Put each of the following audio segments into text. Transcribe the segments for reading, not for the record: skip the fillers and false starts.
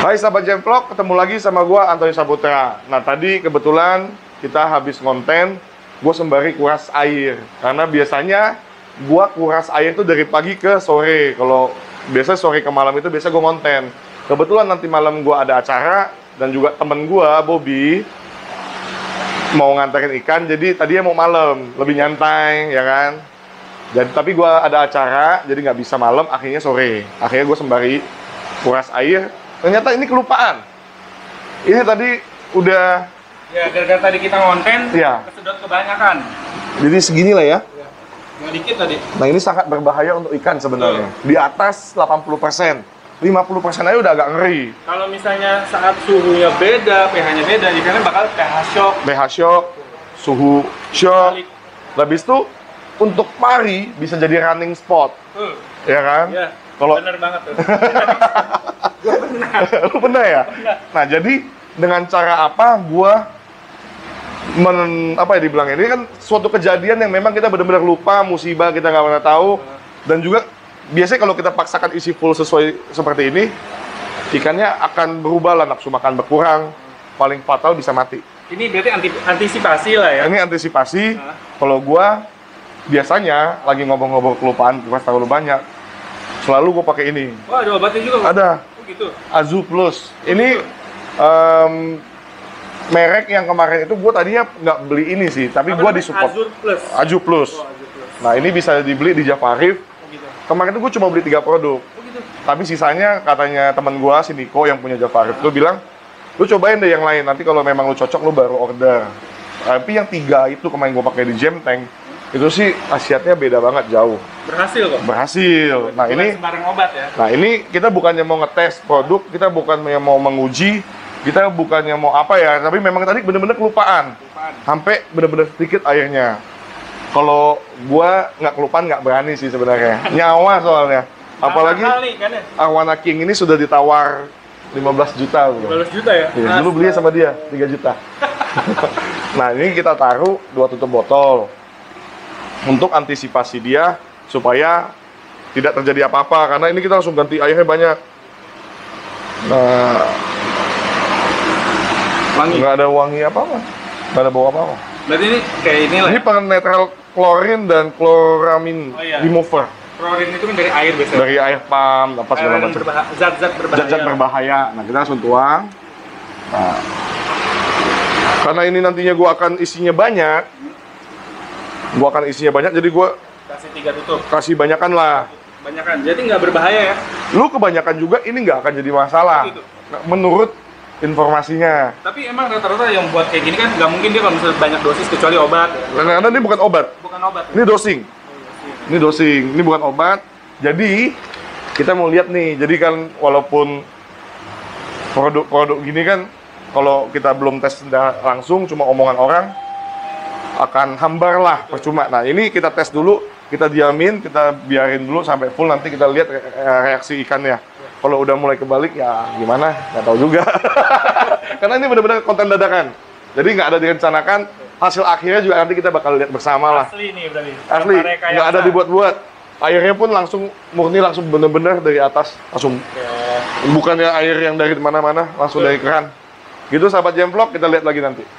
Hai sahabat Jemvlog, ketemu lagi sama gua Antoni Saputra. Nah tadi kebetulan kita habis konten, gue sembari kuras air. Karena biasanya gua kuras air itu dari pagi ke sore. Kalau biasa sore ke malam itu biasa gue konten. Kebetulan nanti malam gua ada acara dan juga temen gua Bobby mau nganterin ikan, jadi tadinya mau malam, lebih nyantai ya kan. Jadi tapi gua ada acara, jadi nggak bisa malam, akhirnya sore. Akhirnya gue sembari kuras air. Ternyata ini kelupaan. Ini tadi udah... Ya, gara-gara tadi kita ngonten, ya, kesedot kebanyakan. Jadi segini lah ya. Yang dikit tadi. Nah ini sangat berbahaya untuk ikan sebenarnya. Di atas 80%. 50% aja udah agak ngeri. Kalau misalnya saat suhunya beda, pH-nya beda, ikannya bakal pH shock. pH shock, suhu shock. Habis itu untuk pari bisa jadi running spot. Ya kan? Iya. Kalau bener banget tuh. Gue pernah. Lu pernah ya? Pernah. Nah, jadi dengan cara apa gua apa ya dibilangnya? Ini kan suatu kejadian yang memang kita benar-benar lupa, musibah kita nggak pernah tahu. Dan juga biasanya kalau kita paksakan isi full sesuai seperti ini, ikannya akan berubah lah, nafsu makan berkurang, paling fatal bisa mati. Ini berarti antisipasi lah ya? Ini antisipasi. Kalau gua biasanya lagi ngobrol-ngobrol kelupaan, kuras terlalu banyak, selalu gue pakai ini. Oh, ada obatnya juga? Ada. Oh, gitu? Azu Plus. Ini merek yang kemarin itu gue tadinya nggak beli ini sih, tapi gue disupport. Azur Plus. Azu Plus. Oh, Azur Plus. Nah ini bisa dibeli di Jafarif. Oh, gitu. Kemarin itu gue cuma beli 3 produk. Oh, gitu. Tapi sisanya katanya teman gue si Niko yang punya Jafarif, lu bilang, lu cobain deh yang lain. Nanti kalau memang lu cocok lu baru order. Tapi yang 3 itu kemarin gue pakai di Gem Tank, itu sih khasiatnya beda banget, jauh. Berhasil kok? Berhasil. Nah ini sembarang obat ya? Nah ini kita bukannya mau ngetes produk, kita bukannya mau menguji, kita bukannya mau apa ya, tapi memang tadi bener-bener kelupaan. Sampai bener-bener sedikit airnya. Kalau gua nggak kelupaan nggak berani sih sebenarnya. Nyawa soalnya. Apalagi Awana King ini sudah ditawar 15 juta. 15 juta ya? Ya, dulu belinya sama dia 3 juta. Nah ini kita taruh 2 tutup botol untuk antisipasi dia supaya tidak terjadi apa-apa, karena ini kita langsung ganti airnya banyak. Nah, wangi? Nggak ada wangi apa-apa, nggak ada bau apa-apa. Berarti ini kayak ini lah. Ini penetral klorin dan kloramin remover. Klorin itu kan dari air biasanya. Dari air pump, apa segala macam. Zat-zat berbahaya. Zat-zat berbahaya. Nah, kita langsung tuang. Nah, karena ini nantinya gua akan isinya banyak, jadi gua kasih 3 tutup. Kasih banyakan lah. Banyakan. Jadi nggak berbahaya ya? Lu kebanyakan juga ini nggak akan jadi masalah. Gitu. Menurut informasinya. Tapi emang rata-rata yang buat kayak gini kan nggak mungkin dia kalau misalnya banyak dosis kecuali obat. Karena ini bukan obat. Bukan obat. Ini dosing. Ini dosing. Ini bukan obat. Jadi kita mau lihat nih. Jadi kan walaupun produk-produk gini kan kalau kita belum tes langsung, cuma omongan orang, akan hambar lah, percuma. Nah ini kita tes dulu, kita diamin, kita biarin dulu sampai full, nanti kita lihat reaksi ikannya. Kalau udah mulai kebalik ya gimana, nggak tahu juga. Karena ini benar-benar konten dadakan, jadi nggak ada direncanakan. Hasil akhirnya juga nanti kita bakal lihat bersama lah. Asli nih berarti. Asli, nggak ada dibuat-buat. Airnya pun langsung murni, langsung bener-bener dari atas, langsung. Bukannya air yang dari mana-mana, langsung dari keran. Gitu sahabat Jemvlog, kita lihat lagi nanti.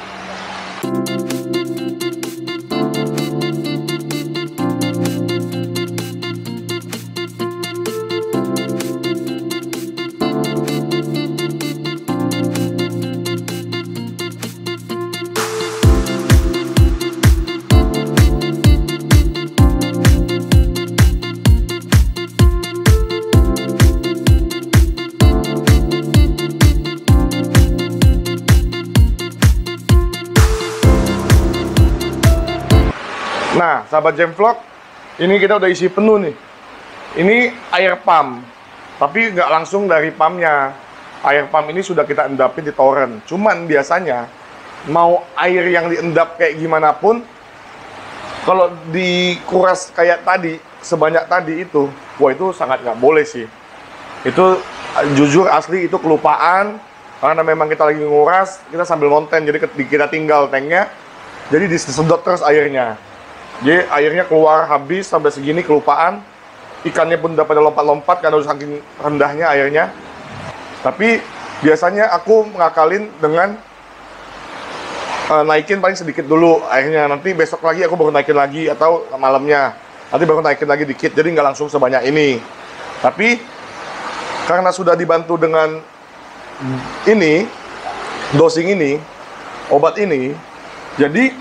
Nah, sahabat Jemvlog, ini kita udah isi penuh nih. Ini air pump, tapi nggak langsung dari pumpnya. Air pump ini sudah kita endapin di toren. Cuman biasanya, mau air yang diendap kayak gimana pun, kalau dikuras kayak tadi, sebanyak tadi itu, wah itu sangat nggak boleh sih. Itu jujur asli itu kelupaan, karena memang kita lagi nguras, kita sambil ngonten, jadi kita tinggal tanknya, jadi disedot terus airnya. Jadi airnya keluar habis sampai segini, kelupaan. Ikannya pun udah pada lompat-lompat karena udah saking rendahnya airnya. Tapi biasanya aku ngakalin dengan naikin paling sedikit dulu airnya, nanti besok lagi aku baru naikin lagi, atau malamnya nanti baru naikin lagi dikit, jadi nggak langsung sebanyak ini. Tapi karena sudah dibantu dengan ini, dosing ini, obat ini, jadi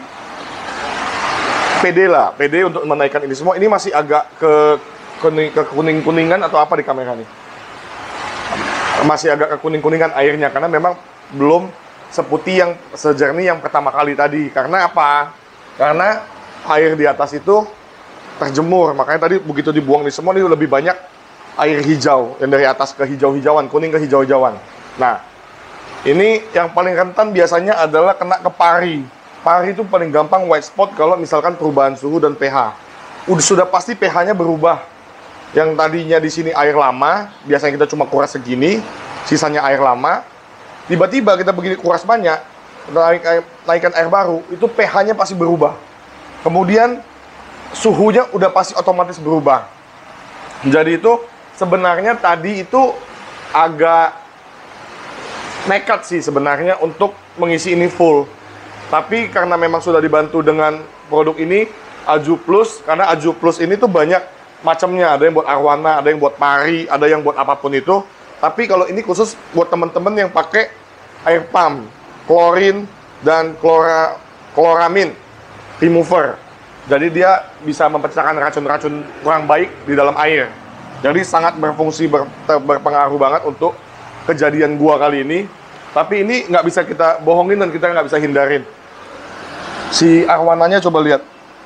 pede untuk menaikkan ini semua. Ini masih agak ke kuning-kuningan atau apa di kamera nih, masih agak ke kuning-kuningan airnya, karena memang belum seputih yang sejernih yang pertama kali tadi. Karena apa? Karena air di atas itu terjemur, makanya tadi begitu dibuang di semua ini lebih banyak air hijau yang dari atas ke hijau-hijauan, kuning ke hijau-hijauan. Nah, ini yang paling rentan biasanya adalah kena ke pari. Pari itu paling gampang white spot kalau misalkan perubahan suhu dan pH. Sudah pasti pH-nya berubah. Yang tadinya di sini air lama, biasanya kita cuma kuras segini, sisanya air lama. Tiba-tiba kita begini kuras banyak, naikkan air baru, itu pH-nya pasti berubah. Kemudian suhunya udah pasti otomatis berubah. Jadi itu sebenarnya tadi itu agak nekat sih sebenarnya untuk mengisi ini full. Tapi karena memang sudah dibantu dengan produk ini, Aju Plus, karena Aju Plus ini tuh banyak macamnya. Ada yang buat arwana, ada yang buat pari, ada yang buat apapun itu. Tapi kalau ini khusus buat teman-teman yang pakai air pump, klorin, dan kloramin remover. Jadi dia bisa memecahkan racun-racun kurang baik di dalam air. Jadi sangat berfungsi, berpengaruh banget untuk kejadian gua kali ini. Tapi ini nggak bisa kita bohongin dan kita nggak bisa hindarin. Si arwananya coba lihat.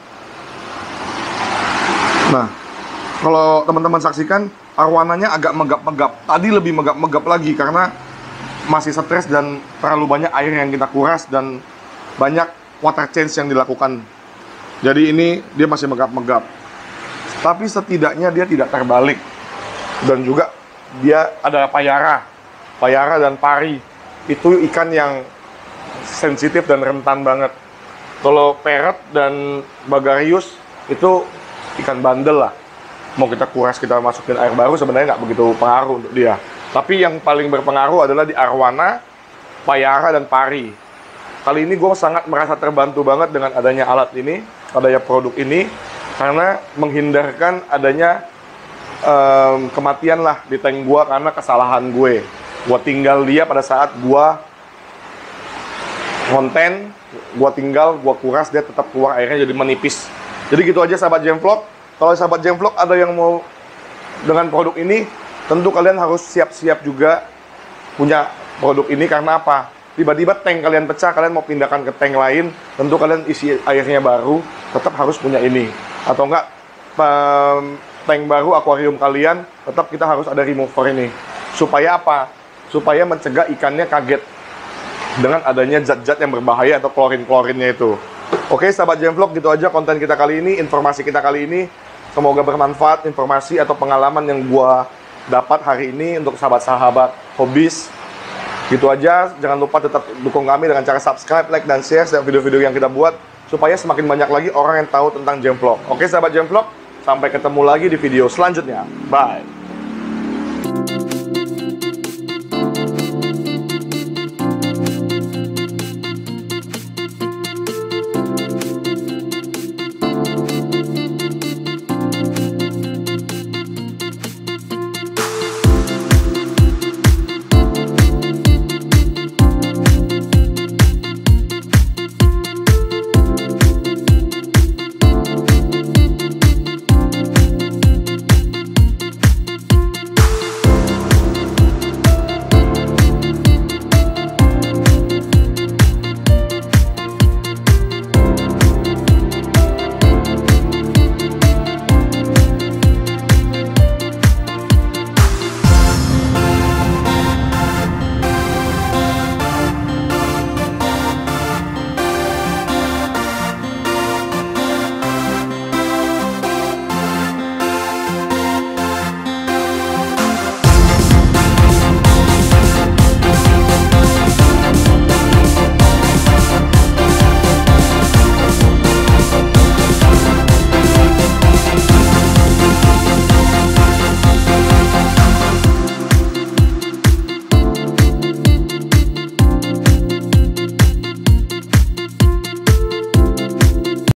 Nah, kalau teman-teman saksikan, arwananya agak megap-megap. Tadi lebih megap-megap lagi karena masih stres dan terlalu banyak air yang kita kuras dan banyak water change yang dilakukan. Jadi ini dia masih megap-megap. Tapi setidaknya dia tidak terbalik. Dan juga dia ada payara dan pari. Itu ikan yang sensitif dan rentan banget. Kalau parrot dan bagarius itu ikan bandel lah. Mau kita kuras, kita masukin air baru sebenarnya nggak begitu pengaruh untuk dia. Tapi yang paling berpengaruh adalah di arwana, payara, dan pari. Kali ini gue sangat merasa terbantu banget dengan adanya alat ini, adanya produk ini, karena menghindarkan adanya kematian lah di tank gue karena kesalahan gue. Gue tinggal dia pada saat gue konten, gue tinggal, gue kuras, dia tetap keluar airnya jadi menipis. Jadi gitu aja sahabat Gemvlog. Kalau sahabat Gemvlog ada yang mau dengan produk ini, tentu kalian harus siap-siap juga punya produk ini. Karena apa? Tiba-tiba tank kalian pecah, kalian mau pindahkan ke tank lain, tentu kalian isi airnya baru, tetap harus punya ini. Atau enggak, tank baru akuarium kalian, tetap kita harus ada remover ini. Supaya apa? Supaya mencegah ikannya kaget dengan adanya zat-zat yang berbahaya atau klorin-klorinnya itu. Oke sahabat Gemvlog, gitu aja konten kita kali ini, informasi kita kali ini. Semoga bermanfaat informasi atau pengalaman yang gua dapat hari ini untuk sahabat-sahabat hobis. Gitu aja, jangan lupa tetap dukung kami dengan cara subscribe, like, dan share setiap video-video yang kita buat, supaya semakin banyak lagi orang yang tahu tentang Gemvlog. Oke sahabat Gemvlog, sampai ketemu lagi di video selanjutnya. Bye!